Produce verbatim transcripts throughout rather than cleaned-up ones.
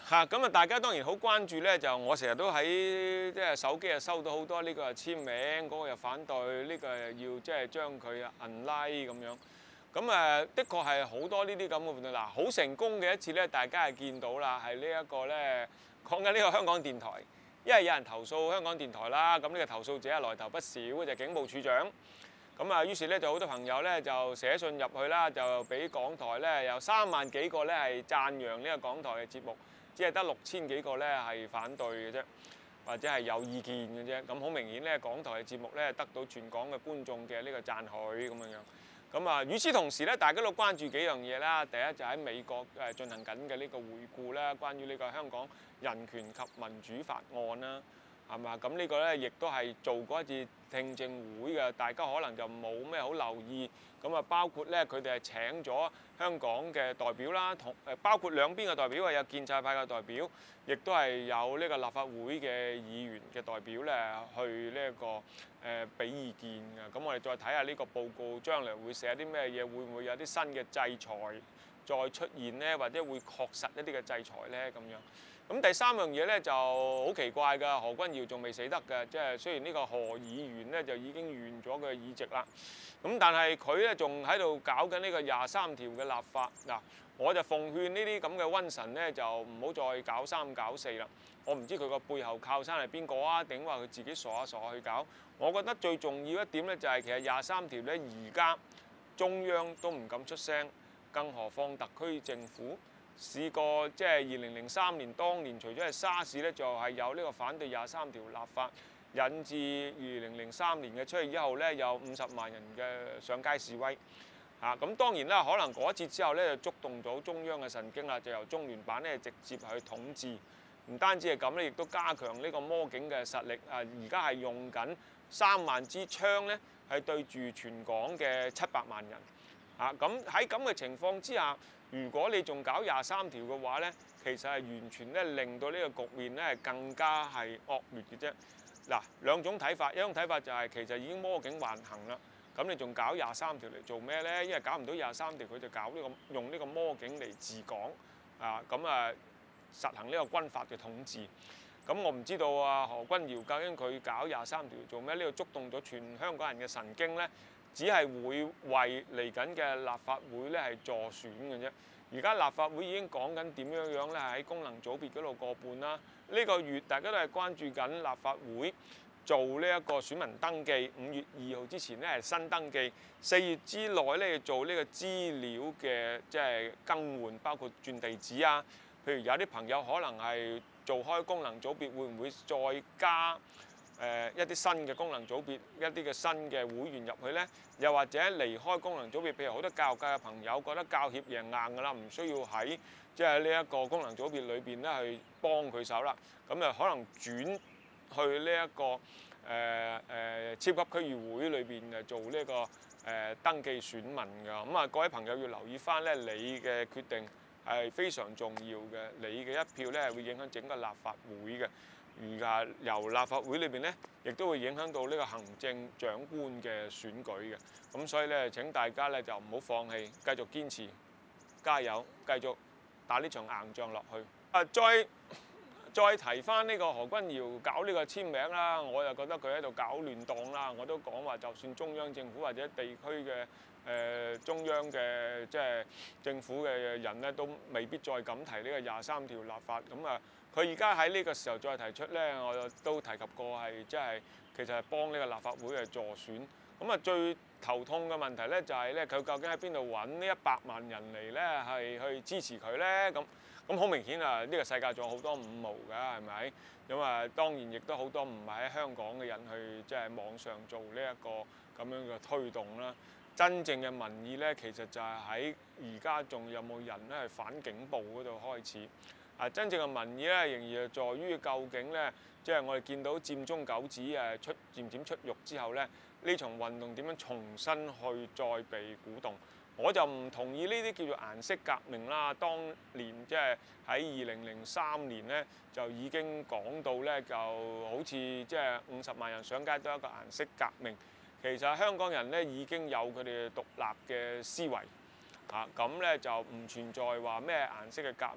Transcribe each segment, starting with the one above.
嚇咁啊！大家當然好關注咧，就我成日都喺即係手機啊收到好多呢個簽名，嗰個又反對，呢個又要即係將佢 unlike 咁樣。咁誒，的確係好多呢啲咁嘅活動。嗱，好成功嘅一次咧，大家係見到啦，係呢一個咧講緊呢個香港電台，因為有人投訴香港電台啦，咁呢個投訴者係來頭不少，就係警務處長。咁啊，於是咧就好多朋友咧就寫信入去啦，就俾港台咧有三萬幾個咧係讚揚呢個港台嘅節目。只係得六千幾個咧係反對嘅啫，或者係有意見嘅啫。咁好明顯咧，港台嘅節目咧得到全港嘅觀眾嘅呢個讚許咁樣樣。咁啊，與此同時咧，大家都關注幾樣嘢啦。第一就喺美國誒進行緊嘅呢個回顧啦，關於呢個香港人權及民主法案啦，係嘛？咁呢個咧亦都係做過一次聽證會嘅，大家可能就冇咩好留意。咁啊，包括咧佢哋係請咗香港嘅代表啦，同誒包括兩邊嘅代表啊，有建制派嘅代表，亦都係有呢個立法會嘅議員嘅代表咧，去呢一個誒俾意見嘅。咁我哋再睇下呢個報告，將來會寫啲咩嘢，會唔會有啲新嘅制裁再出現咧，或者會確實一啲嘅制裁咧咁樣。咁第三樣嘢咧就好奇怪㗎，何君堯仲未死得㗎，即係雖然呢個何議員咧就已經完咗佢嘅議席啦，咁但係佢咧仲喺度搞緊呢個廿三條嘅立法嗱，我就奉勸呢啲咁嘅瘟神咧就唔好再搞三搞四啦。我唔知佢個背後靠山係邊個啊，定話佢自己傻下傻下去搞。我覺得最重要一點咧就係其實廿三條咧而家中央都唔敢出聲，更何況特區政府。試過即係二零零三年當年，除咗係沙士咧，就係有呢個反對廿三條立法，引致二零零三年嘅七月一號咧，有五十萬人嘅上街示威。嚇咁當然啦，可能嗰一次之後咧，就觸動到中央嘅神經啦，就由中聯辦咧直接去統治。唔單止係咁咧，亦都加強呢個魔警嘅實力。啊，而家係用緊三萬支槍咧，係對住全港嘅七百萬人。嚇咁喺咁嘅情況之下，如果你仲搞廿三條嘅話咧，其實係完全咧令到呢個局面咧係更加係惡劣嘅啫。嗱，兩種睇法，一種睇法就係其實已經魔警橫行啦，咁你仲搞廿三條嚟做咩咧？因為搞唔到廿三條，佢就搞呢個用呢個魔警嚟治港啊，咁啊實行呢個軍法嘅統治。咁我唔知道啊何君堯究竟佢搞廿三條做咩？呢度觸動咗全香港人嘅神經咧。只係會為嚟緊嘅立法會咧係助選嘅啫。而家立法會已經講緊點樣樣咧，係喺功能組別嗰度過半啦。呢個月大家都係關注緊立法會做呢一個選民登記，五月二號之前咧係新登記，四月之內咧要做呢個資料嘅即係更換，包括轉地址啊。譬如有啲朋友可能係做開功能組別，會唔會再加？誒、呃、一啲新嘅功能組別，一啲嘅新嘅會員入去咧，又或者離開功能組別，譬如好多教育界嘅朋友覺得教協贏硬㗎啦，唔需要喺即係呢一個功能組別裏邊咧去幫佢手啦，咁就可能轉去呢、這、一個誒誒、呃呃、超級區議會裏邊誒做呢、這個誒、呃、登記選民㗎，咁啊各位朋友要留意翻咧，你嘅決定係非常重要嘅，你嘅一票咧係會影響整個立法會嘅。而家由立法會裏邊咧，亦都會影響到呢個行政長官嘅選舉嘅。咁所以咧，請大家咧就唔好放棄，繼續堅持，加油，繼續打呢場硬仗落去。啊，再再提翻呢個何君堯搞呢個簽名啦，我又覺得佢喺度搞亂檔啦。我都講話，就算中央政府或者地區嘅誒、呃、中央嘅即係政府嘅人咧，都未必再敢提呢個廿三條立法。咁啊，佢而家喺呢個時候再提出咧，我都提及過係即係其實係幫呢個立法會嘅助選。咁啊，最頭痛嘅問題咧就係咧，佢究竟喺邊度揾呢一百萬人嚟咧係去支持佢咧？咁咁好明顯啊！呢個世界仲有好多五毛㗎，係咪？咁啊，當然亦都好多唔係喺香港嘅人去即係網上做呢一個咁樣嘅推動啦。真正嘅民意咧，其實就係喺而家仲有冇人咧係反警暴嗰度開始。啊，真正嘅民意咧，仍然係在於究竟咧，即係我哋見到佔中九子誒出漸漸出獄之後咧，呢場運動點樣重新去再被鼓動？我就唔同意呢啲叫做顏色革命啦。當年即係喺二零零三年咧，就已經講到咧，就好似即係五十萬人上街都係一個顏色革命。其實香港人咧已經有佢哋獨立嘅思維，嚇咁咧就唔存在話咩顏色嘅革命。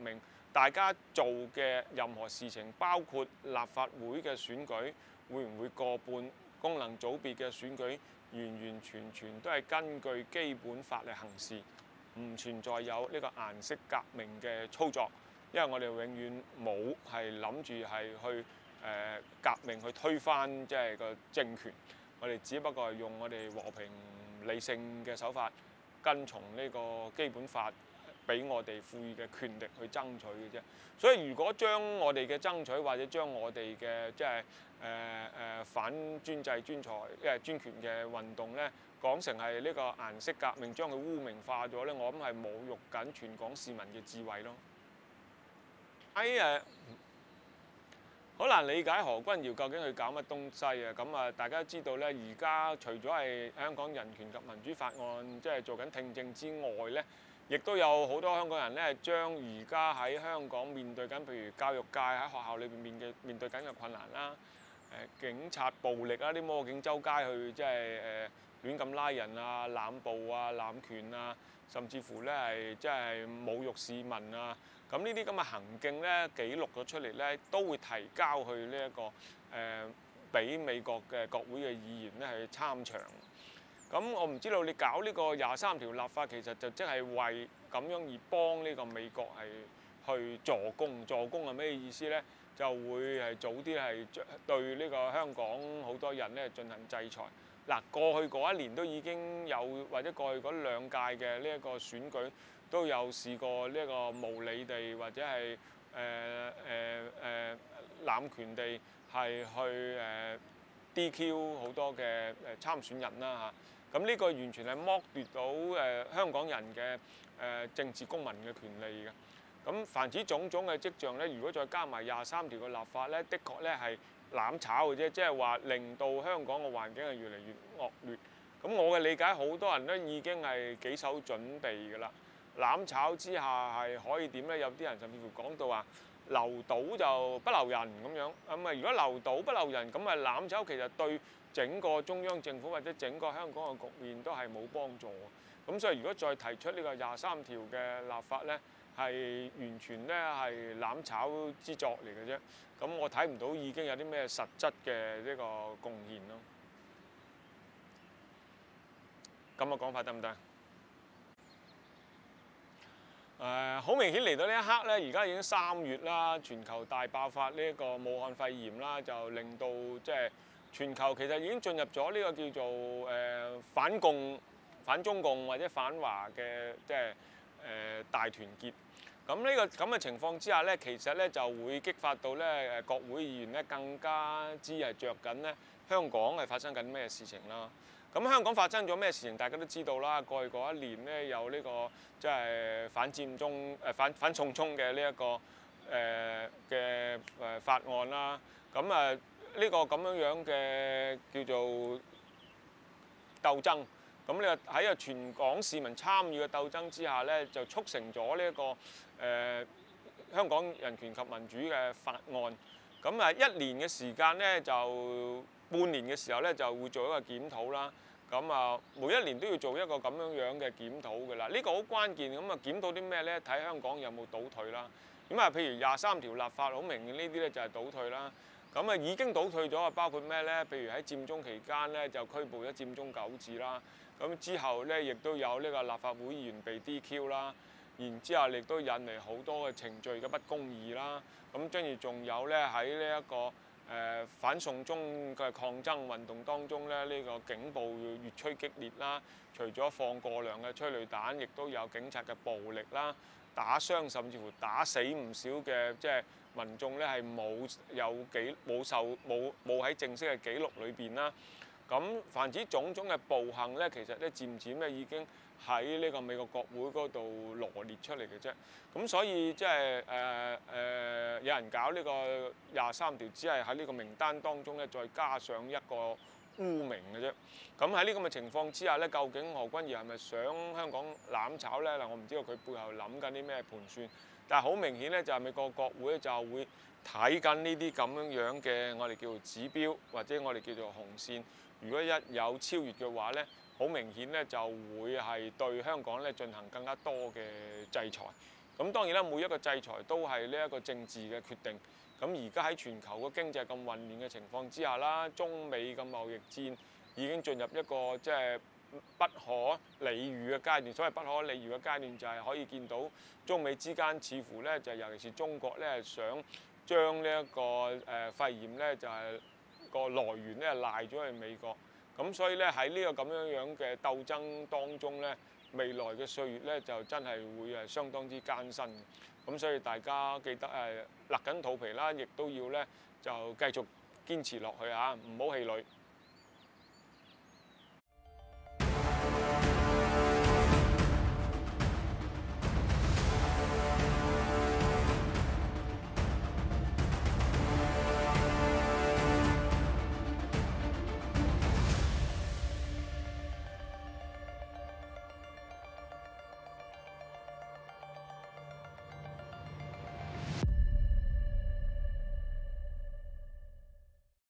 大家做嘅任何事情，包括立法會嘅選舉，會唔會過半？功能組別嘅選舉，完完全全都係根據基本法嚟行事，唔存在有呢個顏色革命嘅操作。因為我哋永遠冇係諗住係去誒、呃、革命去推翻即係個政權，我哋只不過係用我哋和平理性嘅手法，跟從呢個基本法俾我哋賦予嘅權力去爭取嘅啫。所以如果將我哋嘅爭取或者將我哋嘅即係誒誒反專制專裁即係專權嘅運動咧，講成係呢個顏色革命，將佢污名化咗咧，我諗係侮辱緊全港市民嘅智慧咯。喺誒好難理解何君堯究竟去搞乜東西啊！咁啊，大家知道咧，而家除咗係香港人權及民主法案即係做緊聽證之外咧，亦都有好多香港人咧，將而家喺香港面對緊，譬如教育界喺學校裏邊面嘅面對緊嘅困難啦，誒警察暴力啦，啲魔警周街去即係誒亂咁拉人啊、濫暴啊、濫權啊，甚至乎咧係即係侮辱市民啊。咁呢啲咁嘅行徑咧，記錄咗出嚟咧，都會提交去呢、這、一個誒，俾、呃、美國嘅國會嘅議員咧去參詳。咁我唔知道你搞呢個廿三條立法，其實就即係為咁樣而幫呢個美國係去助攻。助攻係咩意思咧？就會係早啲係對呢個香港好多人咧進行制裁。嗱，過去嗰一年都已經有，或者過去嗰兩屆嘅呢一個選舉。都有試過呢個無理地或者係誒誒誒濫權地係去誒、呃、D Q 好多嘅誒參選人啦嚇，咁呢個完全係剝奪到誒、呃、香港人嘅誒、呃、政治公民嘅權利嘅。咁凡此種種嘅跡象咧，如果再加埋廿三條嘅立法咧，的確咧係攬炒嘅啫，即係話令到香港嘅環境係越嚟越惡劣。咁我嘅理解，好多人都已經係幾手準備㗎啦。攬炒之下係可以點咧？有啲人甚至乎講到話留島就不留人咁樣。咁啊，如果留島不留人，咁啊攬炒其實對整個中央政府或者整個香港嘅局面都係冇幫助。咁所以如果再提出呢個廿三條嘅立法咧，係完全咧係攬炒之作嚟嘅啫。咁我睇唔到已經有啲咩實質嘅呢個貢獻咯。咁嘅講法得唔得？誒好、呃、明顯嚟到呢一刻咧，而家已經三月啦，全球大爆發呢一個武漢肺炎啦，就令到即係全球其實已經進入咗呢個叫做誒、呃、反共、反中共或者反華嘅即係誒、呃、大團結。咁呢、這個咁嘅情況之下咧，其實咧就會激發到咧誒國會議員咧更加之係着緊咧香港係發生緊咩事情啦。咁香港發生咗咩事情，大家都知道啦。過去嗰一年咧，有呢、這個即係反佔中、誒反反送中嘅呢一個誒嘅誒法案啦。咁啊，呢個咁樣樣嘅叫做鬥爭。咁呢個喺個全港市民參與嘅鬥爭之下咧，就促成咗呢一個誒、呃、香港人權及民主嘅法案。咁啊，一年嘅時間咧就。半年嘅時候咧，就會做一個檢討啦。咁啊，每一年都要做一個咁樣樣嘅檢討㗎啦。呢個好關鍵。咁啊，檢討啲咩咧？睇香港有冇倒退啦。咁啊，譬如廿三條立法，好明顯呢啲咧就係倒退啦。咁啊，已經倒退咗啊，包括咩咧？譬如喺佔中期間咧，就拘捕咗佔中九子啦。咁之後咧，亦都有呢個立法會議員被 D Q 啦。然之後亦都引嚟好多嘅程序嘅不公義啦。咁跟住仲有咧喺呢一個。誒、呃、反送中嘅抗爭運動當中咧，呢、這個警暴越趨激烈啦。除咗放過量嘅催淚彈，亦都有警察嘅暴力啦，打傷甚至乎打死唔少嘅即係民眾咧，係冇有記冇受冇冇喺正式嘅記錄裏邊啦。咁凡此種種嘅暴行咧，其實咧漸漸咧已經喺呢個美國國會嗰度羅列出嚟嘅啫。咁所以即係誒誒有人搞呢個廿三條，只係喺呢個名單當中咧，再加上一個污名嘅啫。咁喺呢咁嘅情況之下咧，究竟何君堯係咪想香港攬炒咧？嗱，我唔知道佢背後諗緊啲咩盤算，但係好明顯咧，就係美國國會就會睇緊呢啲咁樣樣嘅我哋叫做指標，或者我哋叫做紅線。如果一有超越嘅話咧，好明顯咧就會係對香港咧進行更加多嘅制裁。咁咁當然啦，每一個制裁都係呢一個政治嘅決定。咁而家喺全球個經濟咁混亂嘅情況之下啦，中美嘅貿易戰已經進入一個即係不可理喻嘅階段。所謂不可理喻嘅階段就係可以見到中美之間似乎咧就尤其是中國咧想將呢一個誒肺炎咧就係個來源咧賴咗去美國。咁所以咧喺呢個咁樣樣嘅鬥爭當中咧，未來嘅歲月咧就真係會係相當之艱辛。咁所以大家記得誒勒緊肚皮啦，亦都要咧就繼續堅持落去嚇，唔好氣餒。